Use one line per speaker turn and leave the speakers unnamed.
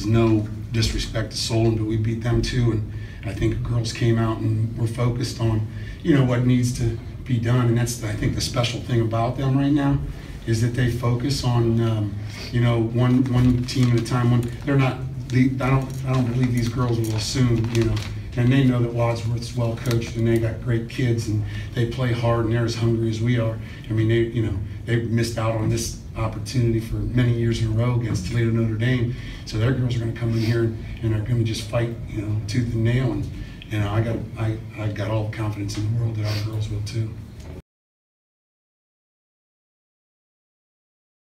is no disrespect to Solon, but we beat them too, and I think the girls came out and were focused on, you know, what needs to be done, and that's, I think, the special thing about them right now is that they focus on, you know, one team at a time. They're not, I don't believe these girls will assume, you know, and they know that Wadsworth's well coached and they got great kids and they play hard and they're as hungry as we are. I mean, they, you know, they missed out on this opportunity for many years in a row against Toledo Notre Dame. So their girls are going to come in here and are going to just fight, you know, tooth and nail. And you know, I got all the confidence in the world that our girls will too.